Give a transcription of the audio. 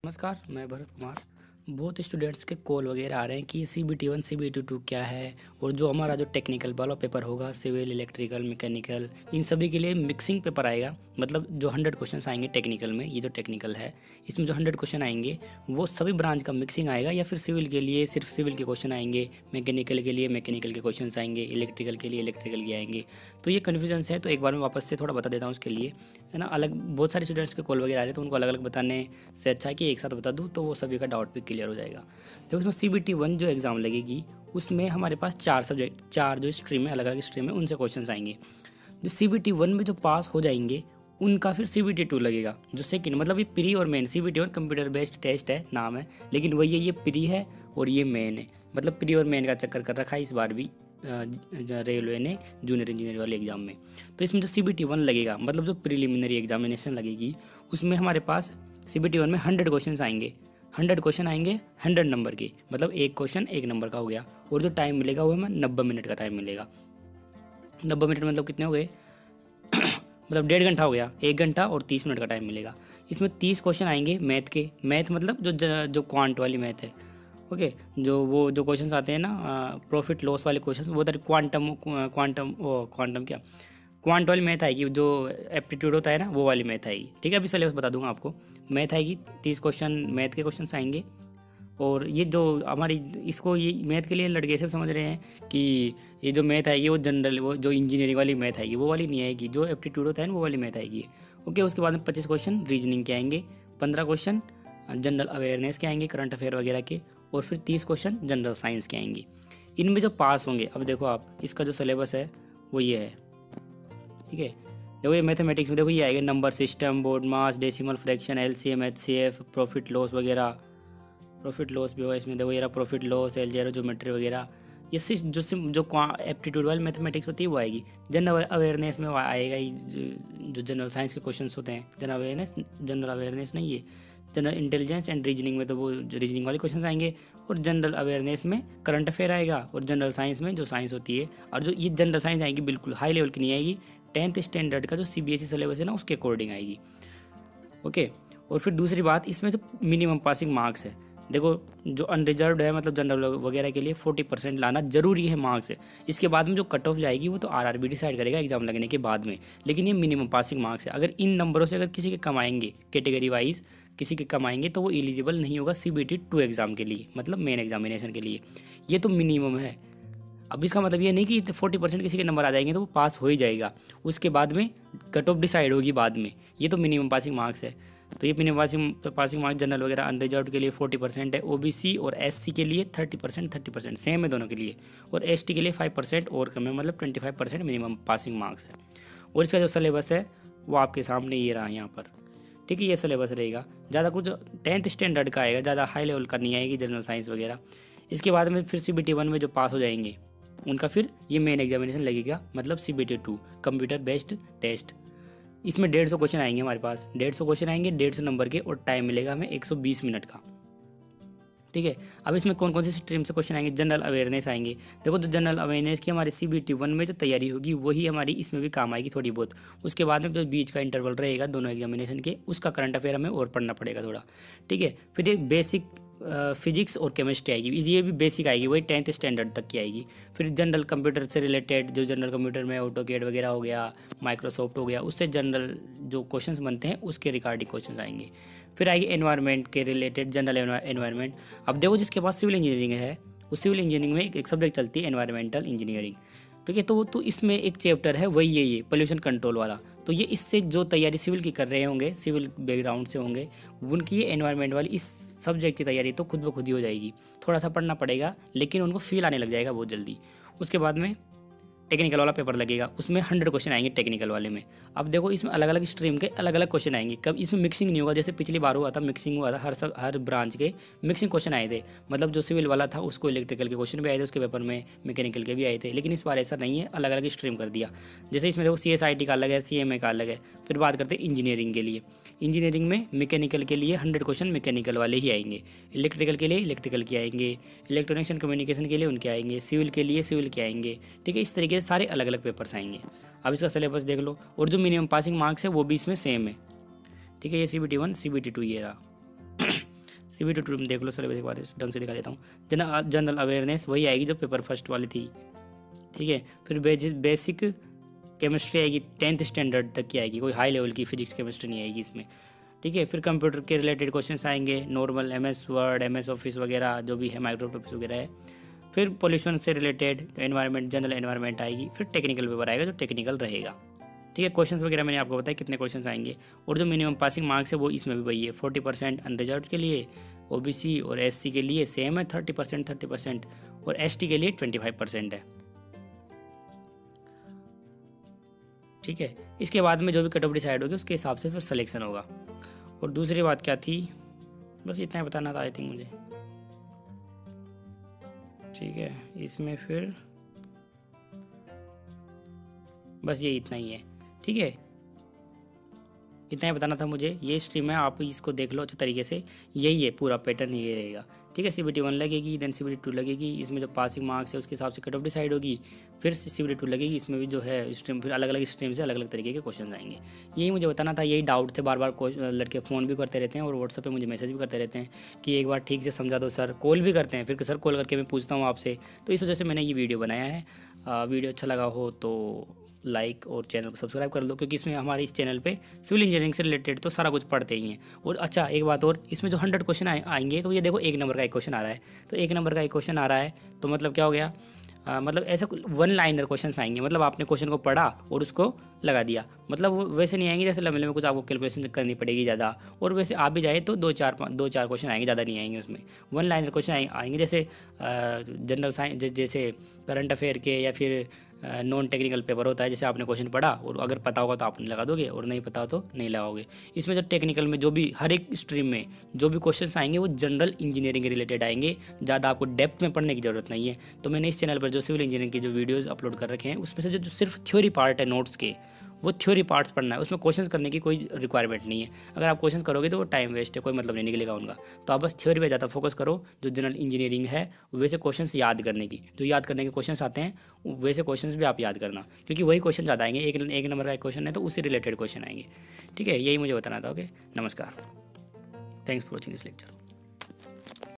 नमस्कार, मैं भरत कुमार। बहुत स्टूडेंट्स के कॉल वगैरह आ रहे हैं कि CBT1 CBT2 क्या है, और जो हमारा जो टेक्निकल वाला पेपर होगा, सिविल, इलेक्ट्रिकल, मैकेनिकल, इन सभी के लिए मिक्सिंग पेपर आएगा। मतलब जो 100 क्वेश्चंस आएंगे टेक्निकल में, ये जो टेक्निकल है इसमें जो 100 क्वेश्चन आएंगे वो सभी ब्रांच का मिक्सिंग आएगा, या फिर सिविल के लिए सिर्फ सिविल के क्वेश्चन आएंगे, मैकेनिकल के लिए मैकेनिकल के क्वेश्चन आएंगे, इलेक्ट्रिकल के लिए इलेक्ट्रिकल के आएंगे। तो ये कन्फ्यूजन है, तो एक बार मैं वापस से थोड़ा बता देता हूँ उसके लिए, है ना। अलग बहुत सारे स्टूडेंट्स के कॉल वगैरह आ रहे हैं, तो उनको अलग अलग बताने से अच्छा है कि एक साथ बता दूँ, तो वो सभी का डाउट भी क्लियर हो जाएगा। देखो, इसमें CBT1 जो एग्ज़ाम लगेगी उसमें हमारे पास 4 सब्जेक्ट, 4 जो स्ट्रीम है, अलग अलग स्ट्रीम है, उनसे क्वेश्चंस आएंगे। जो CBT1 में जो पास हो जाएंगे उनका फिर CBT2 लगेगा, जो सेकंड, मतलब ये प्री और main. CBT1 computer based test है, नाम है, लेकिन वही ये प्री है और ये मेन है। मतलब प्री और मेन का चक्कर कर रखा है इस बार भी रेलवे ने जूनियर इंजीनियर वाले एग्जाम में। तो इसमें जो CBT1 लगेगा, मतलब जो प्रिलिमिनरी एग्जामिनेशन लगेगी, उसमें हमारे पास CBT1 में 100 क्वेश्चन आएंगे। 100 क्वेश्चन आएंगे 100 नंबर के, मतलब एक क्वेश्चन 1 नंबर का हो गया। और जो टाइम मिलेगा वो हमें 90 मिनट का टाइम मिलेगा। 90 मिनट मतलब कितने हो गए मतलब 1.5 घंटा हो गया, 1 घंटा और 30 मिनट का टाइम मिलेगा। इसमें 30 क्वेश्चन आएंगे मैथ के। मैथ मतलब जो क्वांट वाली मैथ है, ओके। जो क्वेश्चंस आते हैं ना, प्रॉफिट लॉस वाले क्वेश्चंस, वो उधर क्वांटम क्या, क्वांट वाली मैथ आएगी। जो एप्टीट्यूड होता है ना, वो वाली मैथ आएगी। ठीक है, अभी सिलेबस बता दूंगा आपको। मैथ आएगी, 30 क्वेश्चन मैथ के क्वेश्चन आएंगे। और ये जो हमारी, इसको ये मैथ के लिए लड़के सब समझ रहे हैं कि ये जो मैथ आएगी वो जनरल, वो जो इंजीनियरिंग वाली मैथ आएगी वो वाली नहीं आएगी। जो एप्टीट्यूड होता है ना, वो वाली मैथ आएगी। ओके, उसके बाद में 25 क्वेश्चन रीजनिंग के आएंगे, 15 क्वेश्चन जनरल अवेयरनेस के आएंगे, करंट अफेयर वगैरह के, और फिर 30 क्वेश्चन जनरल साइंस के आएंगे। इनमें जो पास होंगे, अब देखो आप, इसका जो सिलेबस है वो ये है। ठीक है, देखो ये मैथमेटिक्स में देखो ये आएगा, number system, BODMAS, decimal fraction, LCM, HCF, profit loss वगैरह। प्रॉफिट लॉस भी होगा इसमें। देखो ये रहा प्रॉफिट लॉस, अलजेब्रा, ज्योमेट्री वगैरह। ये जो एप्टीट्यूड वाली मैथमेटिक्स होती है वो आएगी। जनरल अवेयरनेस में आएगा ही जो जनरल साइंस के क्वेश्चंस होते हैं। जनरल अवेयरनेस नहीं, ये जनरल इंटेलिजेंस एंड रीजनिंग में तो वो रीजनिंग वाले क्वेश्चंस आएंगे। और जनरल अवेयरनेस में करंट अफेयर आएगा, और जनरल साइंस में जो साइंस होती है, और जो ये जनरल साइंस आएगी बिल्कुल हाई लेवल की नहीं आएगी, 10th स्टैंडर्ड का जो CBSE सिलेबस है ना, उसके अकॉर्डिंग आएगी। ओके, और फिर दूसरी बात, इसमें जो मिनिमम पासिंग मार्क्स है, देखो जो अनरिजर्व्ड है, मतलब जनरल वगैरह के लिए 40% लाना जरूरी है मार्क्स है। इसके बाद में जो कट ऑफ जाएगी वो तो RRB डिसाइड करेगा एग्जाम लगने के बाद में, लेकिन ये मिनिमम पासिंग मार्क्स है। अगर इन नंबरों से अगर किसी के कम आएंगे, कैटेगरी वाइज किसी के कम आएंगे, तो वो एलिजिबल नहीं होगा CBT2 एग्जाम के लिए, मतलब मेन एग्जामिनेशन के लिए। ये तो मिनिमम है। अब इसका मतलब ये नहीं कि 40% किसी के नंबर आ जाएंगे तो वो पास हो ही जाएगा, उसके बाद में कट ऑफ डिसाइड होगी बाद में। ये तो मिनिमम पासिंग मार्क्स है। तो ये मिनिमम पासिंग मार्क्स जनरल वगैरह अनरिजर्व्ड के लिए 40% है, OBC और SC के लिए 30% सेम है दोनों के लिए, और ST के लिए 5% और कम है, मतलब 25% मिनिमम पासिंग मार्क्स है। और इसका जो सिलेबस है वो आपके सामने ये रहा यहाँ पर। ठीक है, ये सिलेबस रहेगा। ज़्यादा कुछ 10th स्टैंडर्ड का आएगा, ज़्यादा हाई लेवल का नहीं आएगी जनरल साइंस वगैरह। इसके बाद में फिर CBT1 में जो पास हो जाएंगे उनका फिर ये मेन एग्जामिनेशन लगेगा, मतलब CBT2 कंप्यूटर बेस्ड टेस्ट। इसमें 150 क्वेश्चन आएंगे हमारे पास, 150 क्वेश्चन आएंगे 150 नंबर के, और टाइम मिलेगा हमें 120 मिनट का। ठीक है, अब इसमें कौन कौन सी स्ट्रीम से क्वेश्चन आएंगे, जनरल अवेयरनेस आएंगे। देखो, जो जनरल अवेयरनेस की हमारी CBT1 में जो तैयारी होगी वही हमारी इसमें भी काम आएगी थोड़ी बहुत। उसके बाद में जो बीच का इंटरवल रहेगा दोनों एग्जामिनेशन के, उसका करंट अफेयर हमें और पढ़ना पड़ेगा थोड़ा। ठीक है, फिर एक बेसिक फिजिक्स और केमिस्ट्री आएगी, ये भी बेसिक आएगी, वही 10th स्टैंडर्ड तक की आएगी। फिर जनरल कंप्यूटर से रिलेटेड, जो जनरल कंप्यूटर में ऑटोकेड वगैरह हो गया, माइक्रोसॉफ्ट हो गया, उससे जनरल जो क्वेश्चंस बनते हैं उसके रिगार्डिंग क्वेश्चंस आएंगे। फिर आएगी एनवायरनमेंट के रिलेटेड, जनरल एनवायरनमेंट। अब देखो, जिसके पास सिविल इंजीनियरिंग है, उस सिविल इंजीनियरिंग में एक सब्जेक्ट चलती है एनवायरमेंटल इंजीनियरिंग। ठीक है, तो इसमें एक चैप्टर है वही ये पोल्यूशन कंट्रोल वाला। तो ये इससे जो तैयारी सिविल की कर रहे होंगे, सिविल बैकग्राउंड से होंगे, उनकी ये एनवायरनमेंट वाली इस सब्जेक्ट की तैयारी तो खुद ब खुद ही हो जाएगी। थोड़ा सा पढ़ना पड़ेगा, लेकिन उनको फील आने लग जाएगा बहुत जल्दी। उसके बाद में टेक्निकल वाला पेपर लगेगा, उसमें 100 क्वेश्चन आएंगे टेक्निकल वाले में। अब देखो, इसमें अलग अलग स्ट्रीम के अलग अलग क्वेश्चन आएंगे। कब इसमें मिक्सिंग नहीं होगा, जैसे पिछली बार हुआ था मिक्सिंग हुआ था, हर ब्रांच के मिक्सिंग क्वेश्चन आए थे। मतलब जो सिविल वाला था उसको इलेक्ट्रिकल के क्वेश्चन भी आए थे उसके पेपर में, मैकेनिकल के भी आए थे। लेकिन इस बार ऐसा नहीं है, अलग अलग स्ट्रीम कर दिया। जैसे इसमें देखो CSIT का अलग है, CMA का अलग है। फिर बात करते हैं इंजीनियरिंग के लिए। इंजीनियरिंग में मैकेनिकल के लिए 100 क्वेश्चन मैकेनिकल वाले ही आएंगे, इलेक्ट्रिकल के लिए इलेक्ट्रिकल के आएंगे, इलेक्ट्रॉनिक्स एंड कम्युनिकेशन के लिए उनके आएंगे, सिविल के लिए सिविल के आएंगे। ठीक है, इस तरीके से सारे अलग अलग पेपर्स आएंगे। अब इसका सिलेबस देख लो, और जो मिनिमम पासिंग मार्क्स है वो भी इसमें सेम है। ठीक है, ये CBT1 CBT2 ये रहा। CBT2 में देख लो, सिलेबस एक बार ढंग से दिखा देता हूँ। जनरल अवेयरनेस वही आएगी जो पेपर फर्स्ट वाली थी, ठीक है। फिर बेसिक केमिस्ट्री आएगी, 10th स्टैंडर्ड तक की आएगी, कोई हाई लेवल की फिजिक्स केमिस्ट्री नहीं आएगी इसमें, ठीक है। फिर कंप्यूटर के रिलेटेड क्वेश्चंस आएंगे, नॉर्मल MS वर्ड, MS ऑफिस वगैरह जो भी है, माइक्रोसॉफ्ट ऑफिस वगैरह है। फिर पोल्यूशन से रिलेटेड एनवायरनमेंट, जनरल एनवायरनमेंट आएगी। फिर टेक्निकल पेपर आएगा जो टेक्निकल रहेगा, ठीक है। क्वेश्चंस वगैरह मैंने आपको बताया कितने क्वेश्चंस आएंगे, और जो मिनिमम पासिंग मार्क्स है वो इसमें भी वही है, 40% अनरिजर्व्ड के लिए, OBC और SC के लिए सेम है 30%, और ST के लिए 25% है, ठीक है। इसके बाद में जो भी कट ऑफ डिसाइड होगी उसके हिसाब से फिर सिलेक्शन होगा। और दूसरी बात क्या थी, बस इतना ही बताना था आई थिंक मुझे, ठीक है। इसमें फिर बस ये इतना ही है, ठीक है। इतना ही बताना था मुझे। ये स्ट्रीम है, आप इसको देख लो अच्छे तरीके से, यही है पूरा पैटर्न, ये रहेगा, ठीक है। CBT1 लगेगी, देन CBT2 लगेगी, इसमें जो पासिंग मार्क्स है उसके हिसाब से कट ऑफ डिसाइड होगी, फिर CBT2 लगेगी, इसमें भी जो है स्ट्रीम, फिर अलग अलग स्ट्रीम से अलग अलग तरीके के क्वेश्चन आएंगे। यही मुझे बताना था, यही डाउट थे, बार बार लड़के फ़ोन भी करते रहते हैं और व्हाट्सएप पे मुझे मैसेज भी करते रहते हैं कि एक बार ठीक से समझा दो सर, कॉल भी करते हैं, फिर सर कॉल करके मैं पूछता हूँ आपसे, तो इस वजह से मैंने ये वीडियो बनाया है। वीडियो अच्छा लगा हो तो लाइक और चैनल को सब्सक्राइब कर लो, क्योंकि इसमें हमारे इस चैनल पे सिविल इंजीनियरिंग से रिलेटेड तो सारा कुछ पढ़ते ही हैं। और अच्छा एक बात और, इसमें जो 100 क्वेश्चन आएंगे, तो ये देखो 1 नंबर का एक क्वेश्चन आ रहा है, तो 1 नंबर का एक क्वेश्चन आ रहा है, तो मतलब क्या हो गया, मतलब ऐसा 1 लाइनर क्वेश्चन आएंगे, मतलब आपने क्वेश्चन को पढ़ा और उसको लगा दिया, मतलब वैसे नहीं आएंगे जैसे लंबे में कुछ आपको कैलकुलेशन करनी पड़ेगी ज़्यादा, और वैसे आप भी जाए तो 2-4 क्वेश्चन आएंगे, ज़्यादा नहीं आएंगे उसमें। 1 लाइनर क्वेश्चन आएंगे, जैसे जनरल साइंस, जैसे करंट अफेयर के, या फिर नॉन टेक्निकल पेपर होता है, जैसे आपने क्वेश्चन पढ़ा और अगर पता होगा तो आपने लगा दोगे, और नहीं पता हो तो नहीं लगाओगे। इसमें जो टेक्निकल में जो भी हर एक स्ट्रीम में जो भी क्वेश्चंस आएंगे वो जनरल इंजीनियरिंग के रिलेटेड आएंगे, ज़्यादा आपको डेप्थ में पढ़ने की ज़रूरत नहीं है। तो मैंने इस चैनल पर जो सिविल इंजीनियरिंग के जो वीडियोज़ अपलोड कर रखे हैं उसमें से जो सिर्फ थ्योरी पार्ट है नोट्स के, वो थ्योरी पार्ट्स पढ़ना है, उसमें क्वेश्चंस करने की कोई रिक्वायरमेंट नहीं है। अगर आप क्वेश्चंस करोगे तो वो टाइम वेस्ट है, कोई मतलब नहीं निकलेगा उनका। तो आप बस थ्योरी पे ज़्यादा फोकस करो, जो जनरल इंजीनियरिंग है वैसे क्वेश्चंस याद करने की, जो याद करने के क्वेश्चंस आते हैं वैसे क्वेश्चंस भी आप याद करना, क्योंकि वही क्वेश्चन ज़्यादा आएंगे। एक नंबर का एक क्वेश्चन है तो उससे रिलेटेड क्वेश्चन आएंगे, ठीक है। यही मुझे बताना था। ओके, नमस्कार, thanks for watching this lecture.